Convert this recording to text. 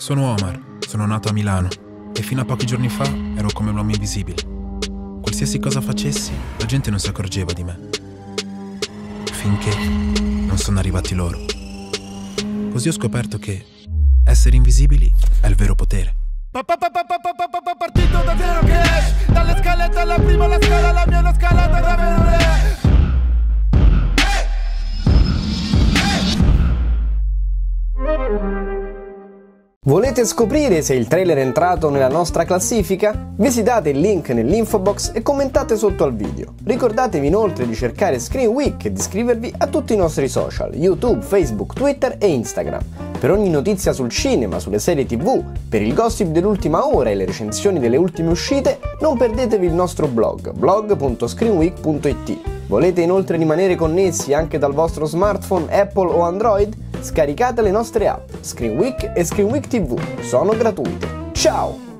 Sono Omar, sono nato a Milano e fino a pochi giorni fa ero come un uomo invisibile. Qualsiasi cosa facessi, la gente non si accorgeva di me. Finché non sono arrivati loro. Così ho scoperto che essere invisibili è il vero potere. Partito da zero cash, dalle scalette alla prima la scala, la mia è una scalata davvero Volete scoprire se il trailer è entrato nella nostra classifica? Visitate il link nell'info box e commentate sotto al video. Ricordatevi inoltre di cercare Screen Week e di iscrivervi a tutti i nostri social, YouTube, Facebook, Twitter e Instagram. Per ogni notizia sul cinema, sulle serie TV, per il gossip dell'ultima ora e le recensioni delle ultime uscite, non perdetevi il nostro blog, blog.screenweek.it. Volete inoltre rimanere connessi anche dal vostro smartphone Apple o Android? Scaricate le nostre app, Screen Week e Screen Week TV, sono gratuite. Ciao!